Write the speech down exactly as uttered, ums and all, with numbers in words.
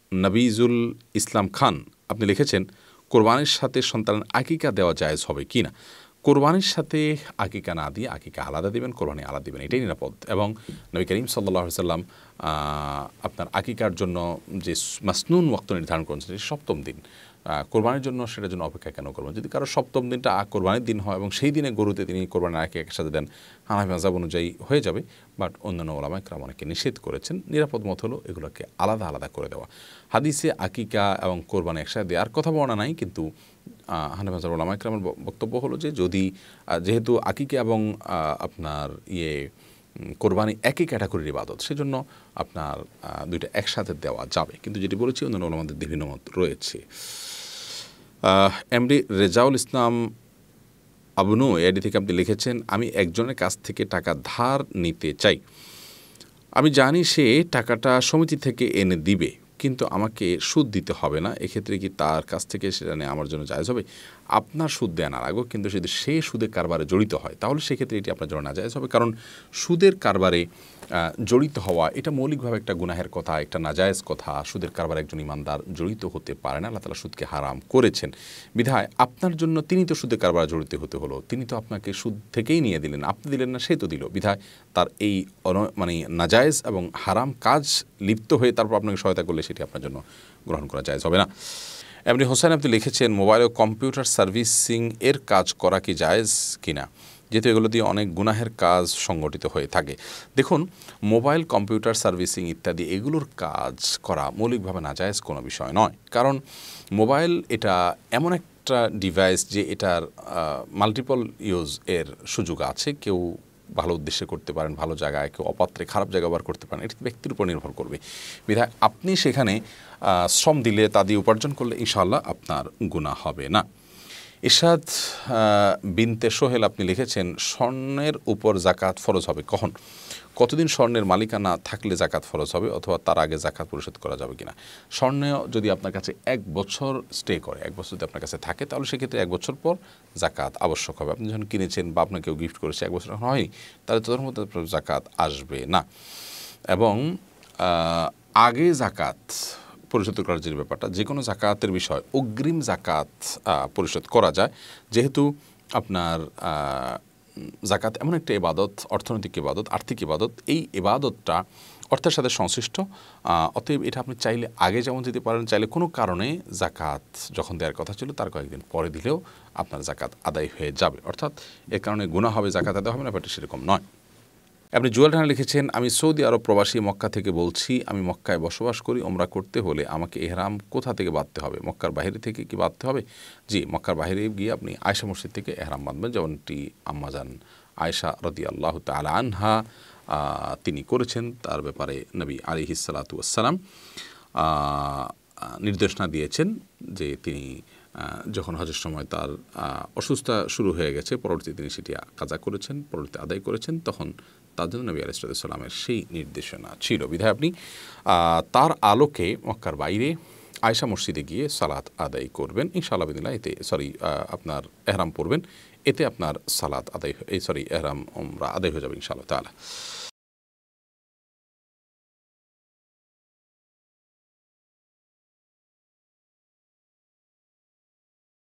নবিজুল ইসলাম খান আপনি লিখেছেন কোরবানির সাথে সন্তানের আকিকা দেওয়া জায়েজ হবে কি না। কোরবানির সাথে আকিকা না দিয়ে আকিকা আলাদা দিবেন, কোরবানি আলাদা দিবেন, এটাই নিরাপদ। এবং নবী করিম সাল্লাল্লাহু আলাইহি সাল্লাম আপনার আকিকার জন্য যে মাসনুন ওয়াক্ত নির্ধারণ করেছেন সপ্তম দিন, কোরবানির জন্য সেটার জন্য অপেক্ষা কেন করবেন? যদি কারো সপ্তম দিনটা কোরবানির দিন হয় এবং সেই দিনে গরুতে তিনি কোরবানির আকিকা একসাথে দেন, হানাফি মাযহাব অনুযায়ী হয়ে যাবে। বাট অন্যান্য ওলামা ইকরাম অনেকে নিষেধ করেছেন। নিরাপদ মত হলো এগুলোকে আলাদা আলাদা করে দেওয়া। হাদিসে আকিকা এবং কোরবানি একসাথে দেওয়ার কথা বলা নাই, কিন্তু হানাফি মাযহাব ওলামা ইকরামের বক্তব্য হলো যে যদি যেহেতু আকিকা এবং আপনার ইয়ে কোরবানি একই ক্যাটাগরির ইবাদত, সেজন্য আপনার দুইটা একসাথে দেওয়া যাবে। কিন্তু যেটি বলেছি অন্যান্য ওলামাদের বিভিন্ন মত রয়েছে। এমডি রেজাউল ইসলাম আবনু এডি থেকে আপনি লিখেছেন আমি একজনের কাছ থেকে টাকা ধার নিতে চাই। আমি জানি সে টাকাটা সমিতি থেকে এনে দিবে, কিন্তু আমাকে সুদ দিতে হবে না। এক্ষেত্রে কি তার কাছ থেকে সেটা নিয়ে আমার জন্য জায়েজ হবে? আপনার সুদ দেয়া না লাগবে, কিন্তু যদি সে সুদের কারবারে জড়িত হয় তাহলে সেক্ষেত্রে এটি আপনার জন্য নাজায়েজ হবে। কারণ সুদের কারবারে জড়িত হওয়া এটা মৌলিকভাবে একটা গুনাহের কথা, একটা নাজায়েজ কথা। সুদের কারবারে একজন ইমানদার জড়িত হতে পারে না, আল্লাহ তাআলা সুদকে হারাম করেছেন। বিধায় আপনার জন্য তিনি তো সুদের কারবারে জড়িত হতে হলো, তিনি তো আপনাকে সুদ থেকেই নিয়ে দিলেন, আপনি দিলেন না, সে তো দিল। বিধায় তার এই মানে নাজায়েজ এবং হারাম কাজ লিপ্ত হয়ে তারপর আপনাকে সহায়তা করলে সেটি আপনার জন্য গ্রহণ করা জায়েজ হবে না। এমনি হোসেন আপনি লিখেছেন মোবাইল ও কম্পিউটার সার্ভিসিং এর কাজ করা কি জায়েজ কিনা, যেহেতু এগুলো দিয়ে অনেক গুনাহের কাজ সংগঠিত হয়ে থাকে। দেখুন, মোবাইল কম্পিউটার সার্ভিসিং ইত্যাদি এগুলোর কাজ করা মৌলিকভাবে নাজায়েজ কোনো বিষয় নয়। কারণ মোবাইল এটা এমন একটা ডিভাইস যে এটার মাল্টিপল ইউজ এর সুযোগ আছে। কেউ ভালো উদ্দেশ্যে করতে পারেন, ভালো জায়গায়, কেউ অপাত্রে খারাপ জায়গা ব্যবহার করতে পারেন। এটি ব্যক্তির উপর নির্ভর করবে। বিধায় আপনি সেখানে শ্রম দিলে তা দিয়ে উপার্জন করলে ইনশাআল্লাহ আপনার গুনাহ হবে না। ইরশাদ বিনতে সোহেল আপনি লিখেছেন স্বর্ণের উপর জাকাত ফরজ হবে কখন? কতদিন স্বর্ণের মালিকানা থাকলে জাকাত ফরজ হবে, অথবা তার আগে জাকাত পরিশোধ করা যাবে কিনা? স্বর্ণ যদি আপনার কাছে এক বছর স্টে করে, এক বছর যদি আপনার কাছে থাকে, তাহলে সেক্ষেত্রে এক বছর পর জাকাত আবশ্যক হবে। আপনি যখন কিনেছেন বা আপনাকে কেউ গিফট করেছে, এক বছর এখন হয়নি, তাহলে তাদের মধ্যে জাকাত আসবে না। এবং আগে জাকাত পরিশোধ করার যে ব্যাপারটা, যে কোনো জাকাতের বিষয় অগ্রিম জাকাত পরিশোধ করা যায়, যেহেতু আপনার জাকাত এমন একটা ইবাদত, অর্থনৈতিক ইবাদত, আর্থিক ইবাদত। এই ইবাদতটা অর্থের সাথে সংশ্লিষ্ট, অতএব এটা আপনি চাইলে আগে যেমন দিতে পারেন, চাইলে কোনো কারণে জাকাত যখন দেওয়ার কথা ছিল তার কয়েকদিন পরে দিলেও আপনার জাকাত আদায় হয়ে যাবে। অর্থাৎ এর কারণে গুনাহ হবে, জাকাত আদায় হবে না, ব্যাপারটা সেরকম নয়। আপনি জুয়েল রানা লিখেছেন আমি সৌদি আরব প্রবাসী মক্কা থেকে বলছি, আমি মক্কায় বসবাস করি। ওমরা করতে হলে আমাকে ইহরাম কোথা থেকে বাঁধতে হবে? মক্কার বাইরে থেকে কি বাঁধতে হবে? জি, মক্কার বাইরে গিয়ে আপনি আয়েশা মসজিদ থেকে ইহরাম বাঁধবেন, যেমনটি আম্মাজান আয়েশা রাদিয়াল্লাহু তাআলা আনহা তিনি করেছেন। তার ব্যাপারে নবী আলাইহিস সালাতু ওয়াস সালাম নির্দেশনা দিয়েছেন যে তিনি যখন হজের সময় তার অসুস্থতা শুরু হয়ে গেছে, পরবর্তীতে তিনি সেটি কাজা করেছেন, পরবর্তীতে আদায় করেছেন, তখন তার জন্য নবী আলাইহিস সালামের সেই নির্দেশনা ছিল। বিধায় আপনি তার আলোকে মক্কার বাইরে আয়েশা মসজিদে গিয়ে সালাত আদায় করবেন ইনশাআল্লাহ বিদিল্লাহ। এতে সরি আপনার এহরাম পরবেন, এতে আপনার সালাত আদায় এই সরি এহরাম উমরা আদায় হয়ে যাবে ইনশাআল্লাহ তাআলা।